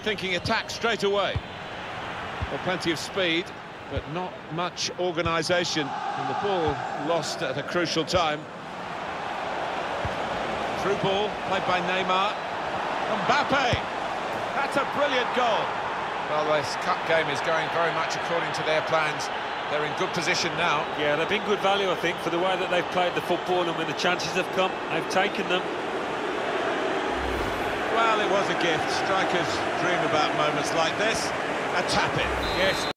thinking attack straight away. Well, plenty of speed, but not much organisation, and the ball lost at a crucial time. Through ball, played by Neymar. Mambappe! That's a brilliant goal. Well, this cup game is going very much according to their plans. They're in good position now. Yeah, they've been good value, I think, for the way that they've played the football, and when the chances have come, they've taken them. Well, it was a gift. Strikers dream about moments like this. A tap-in. Yes.